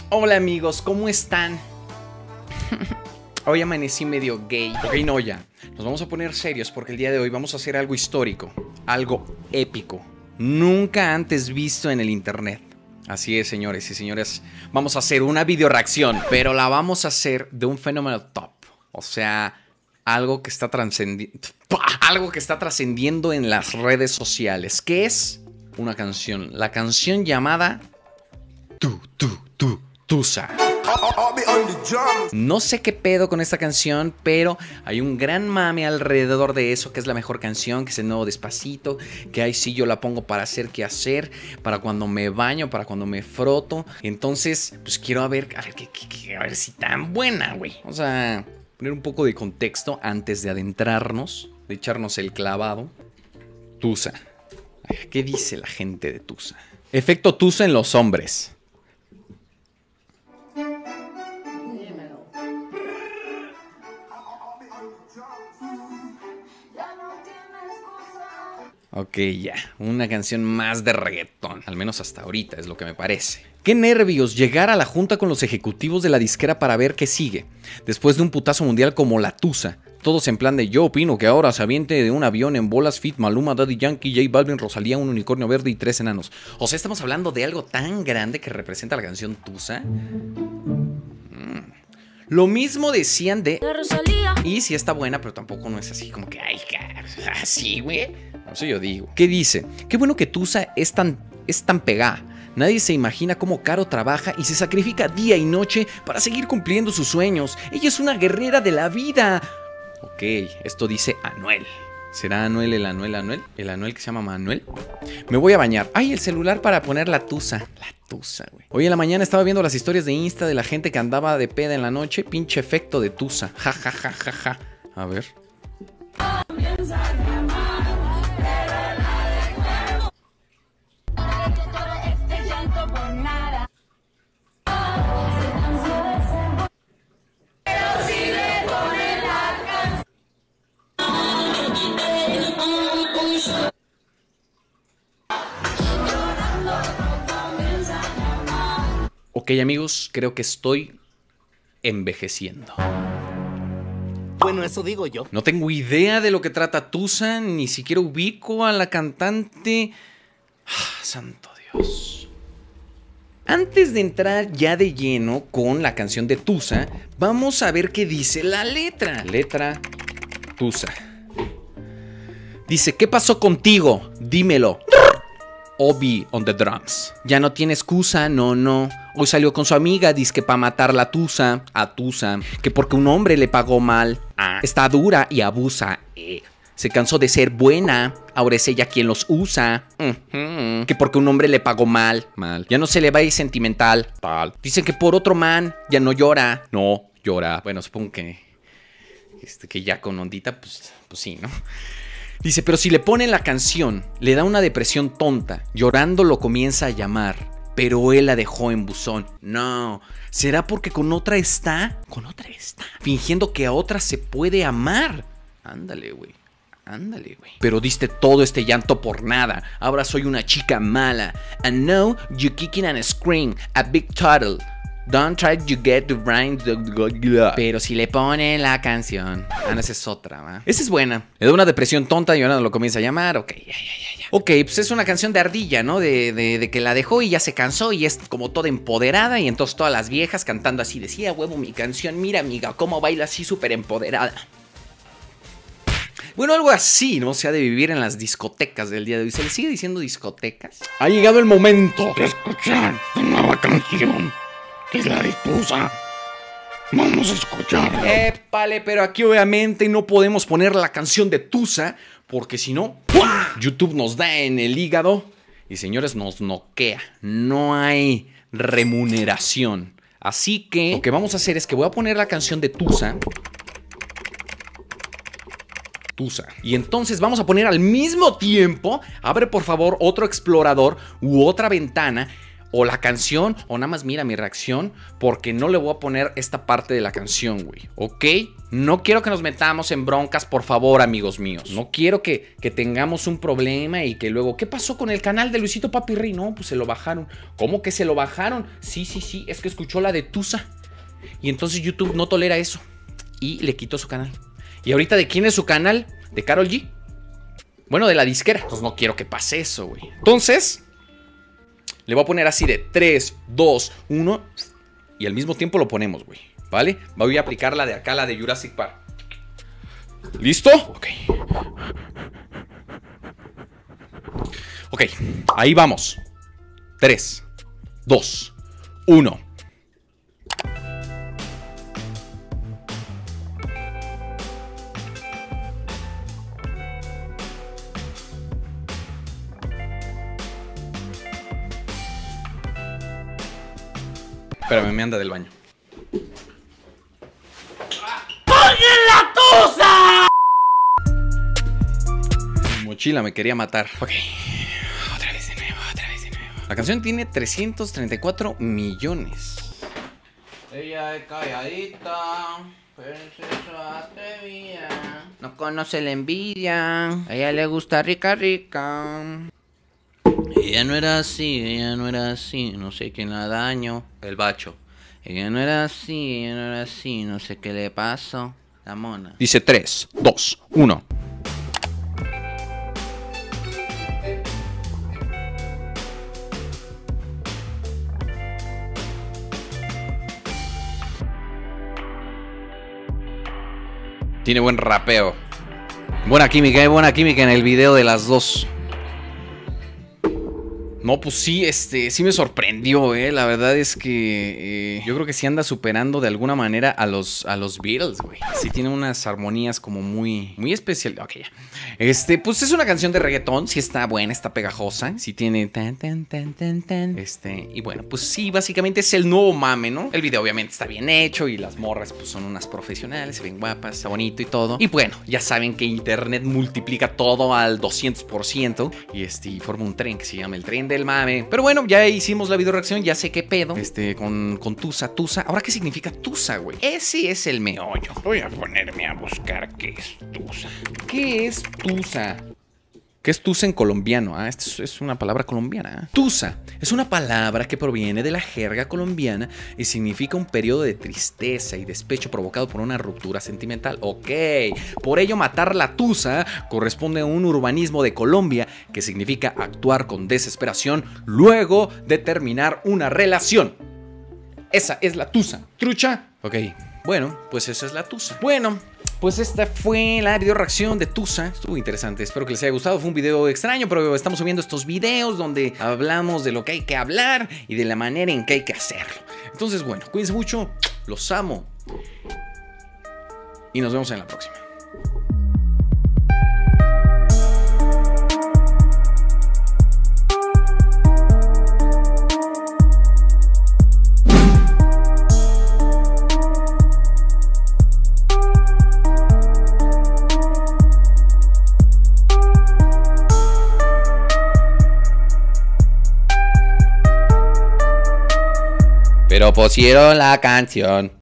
Hola amigos, ¿cómo están? Hoy amanecí medio gay. Ok, no, ya. Nos vamos a poner serios porque el día de hoy vamos a hacer algo histórico, algo épico, nunca antes visto en el internet. Así es, señores y señores, vamos a hacer una video reacción, pero la vamos a hacer de un fenómeno top. O sea, algo que está trascendiendo en las redes sociales, que es una canción, la canción llamada Tusa. No sé qué pedo con esta canción, pero hay un gran mame alrededor de eso, que es la mejor canción, que es el nuevo Despacito, que ahí sí yo la pongo para hacer qué hacer, para cuando me baño, para cuando me froto. Entonces, pues quiero a ver si tan buena, güey. Vamos a poner un poco de contexto antes de adentrarnos, de echarnos el clavado. Tusa. ¿Qué dice la gente de Tusa? Efecto Tusa en los hombres. Ok, ya, una canción más de reggaetón, al menos hasta ahorita es lo que me parece. Qué nervios llegar a la junta con los ejecutivos de la disquera para ver qué sigue. Después de un putazo mundial como la Tusa, todos en plan de yo opino que ahora se aviente de un avión en bolas Fit, Maluma, Daddy Yankee, J Balvin, Rosalía, un unicornio verde y 3 enanos. O sea, estamos hablando de algo tan grande que representa la canción Tusa. Lo mismo decían de Rosalía. Y sí está buena, pero tampoco no es así como que, ay, así, güey. Eso yo digo. ¿Qué dice? Qué bueno que Tusa es tan pegada. Nadie se imagina cómo Caro trabaja y se sacrifica día y noche para seguir cumpliendo sus sueños. Ella es una guerrera de la vida. Ok, esto dice Anuel. ¿Será Anuel el Anuel? ¿El Anuel que se llama Manuel? Me voy a bañar. ¡Ay, el celular para poner la Tusa! La Tusa, güey. Hoy en la mañana estaba viendo las historias de Insta de la gente que andaba de peda en la noche. Pinche efecto de Tusa. Ja, ja, ja, ja, ja. A ver. Ok, amigos, creo que estoy envejeciendo. Bueno, eso digo yo. No tengo idea de lo que trata Tusa, ni siquiera ubico a la cantante. Santo Dios. Antes de entrar ya de lleno con la canción de Tusa, vamos a ver qué dice la letra. Letra Tusa. Dice, ¿qué pasó contigo? Dímelo. Obi on the drums. Ya no tiene excusa, no. Hoy salió con su amiga, dizque pa' matar a Tusa. Que porque un hombre le pagó mal. Está dura y abusa. Se cansó de ser buena, ahora es ella quien los usa. Que porque un hombre le pagó mal. Ya no se le va a ir sentimental. Dicen que por otro man ya no llora. No, llora. Bueno, supongo que ya con ondita, pues sí, ¿no? Dice, pero si le ponen la canción, le da una depresión tonta. Llorando lo comienza a llamar, pero él la dejó en buzón. No, ¿será porque con otra está? Fingiendo que a otra se puede amar. Ándale, güey. Pero diste todo este llanto por nada. Ahora soy una chica mala. And now you kicking and scream, a big turtle. Don't try to get the rhyme. Pero si le ponen la canción. No, esa es otra, ¿va? Esa es buena. Le da una depresión tonta y ahora lo comienza a llamar. Ok, ya. Ok, pues es una canción de ardilla, ¿no? De que la dejó y ya se cansó y es como toda empoderada. Y entonces todas las viejas cantando así. Decía, huevo, mi canción. Mira, amiga, cómo baila así súper empoderada. Bueno, algo así, ¿no? Se ha de vivir en las discotecas del día de hoy. ¿Se le sigue diciendo discotecas? Ha llegado el momento de escuchar la nueva canción. Es la de Tusa. Vamos a escucharla. Épale, pero aquí obviamente no podemos poner la canción de Tusa, porque si no, YouTube nos da en el hígado y, señores, nos noquea. No hay remuneración. Así que lo que vamos a hacer es que voy a poner la canción de Tusa. Y entonces vamos a poner al mismo tiempo, abre por favor otro explorador u otra ventana, o la canción, o nada más mira mi reacción, porque no le voy a poner esta parte de la canción, güey, ¿ok? No quiero que nos metamos en broncas, por favor, amigos míos. No quiero que tengamos un problema y que luego... ¿Qué pasó con el canal de Luisito Papirri? No, pues se lo bajaron. ¿Cómo que se lo bajaron? Sí, es que escuchó la de Tusa. Y entonces YouTube no tolera eso. Y le quitó su canal. ¿Y ahorita de quién es su canal? ¿De Karol G? Bueno, de la disquera. Entonces no quiero que pase eso, güey. Entonces, le voy a poner así de 3, 2, 1. Y al mismo tiempo lo ponemos, güey. ¿Vale? Voy a aplicar la de acá, la de Jurassic Park. ¿Listo? Ok, ahí vamos. 3, 2, 1. Espérame, me anda del baño. la tusa! Mi mochila me quería matar. Ok. Otra vez de nuevo. La canción tiene 334 millones. Ella es calladita, princesa atrevida. No conoce la envidia. A ella le gusta rica. Ella no era así, no sé quién la daño. El bacho. Ella no era así, no sé qué le pasó. La mona. Dice 3, 2, 1. Tiene buen rapeo. Buena química en el video de las dos. No, pues sí, sí me sorprendió, la verdad es que yo creo que sí anda superando de alguna manera a los Beatles, güey. Sí tiene unas armonías como muy especiales. Ok, ya. Pues es una canción de reggaetón, sí está buena, está pegajosa. Sí tiene tan. Y bueno, pues sí, básicamente es el nuevo mame, ¿no? El video obviamente está bien hecho y las morras pues son unas profesionales, se ven guapas, está bonito y todo. Y bueno, ya saben que internet multiplica todo al 200% y forma un tren que se llama el tren del mame. Pero bueno, ya hicimos la video reacción, ya sé qué pedo. Con Tusa. Ahora, ¿qué significa Tusa, güey? Ese es el meollo. Voy a ponerme a buscar qué es Tusa. ¿Qué es Tusa? ¿Qué es Tusa en colombiano? Esto es una palabra colombiana. Tusa es una palabra que proviene de la jerga colombiana y significa un periodo de tristeza y despecho provocado por una ruptura sentimental. Ok, por ello matar la tusa corresponde a un urbanismo de Colombia que significa actuar con desesperación luego de terminar una relación. Esa es la tusa. ¿Trucha? Ok, bueno, pues esa es la tusa. Bueno, pues esta fue la video reacción de Tusa. Estuvo interesante, espero que les haya gustado. Fue un video extraño, pero estamos subiendo estos videos donde hablamos de lo que hay que hablar y de la manera en que hay que hacerlo. Entonces, bueno, cuídense mucho, los amo y nos vemos en la próxima. Pero pusieron la canción.